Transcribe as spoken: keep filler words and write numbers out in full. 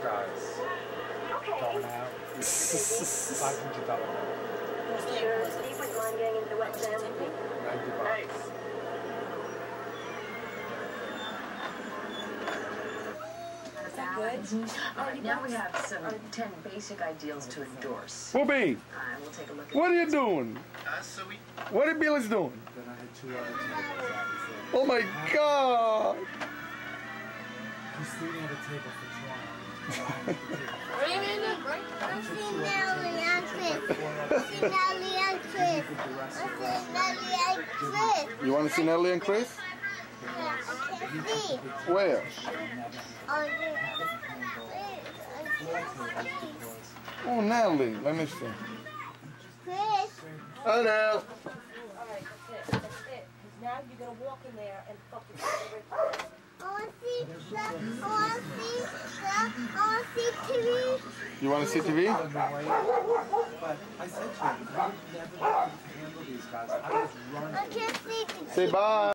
guys. Okay. Going out. five hundred dollars. Sure, Steve wouldn't mind getting into the wet sand with me. ninety bucks. Good. All right, now we have some ten basic ideals to endorse. Whoopi, Uh, we'll take a look at what are you doing? Uh, so we... What are Billy's doing? Then I had two other tables, obviously. Oh my God! He's sleeping at a table for Toronto. I've seen Nelly and Chris. I've seen Nelly and Chris. I've seen Nelly and Chris. You want to see Natalie and Chris? Yeah, I can see. Where? Oh, yeah. Oh, Natalie. Let me see. Chris. Hi, Nell. Alright, that's it, that's it. Because now you're going to walk in there and fucking get rid I want to see the, I want to see the, I want to see T V. You want to see T V? But I said to him, I would never be able to handle these guys. I was running. I can't see T V. Say bye.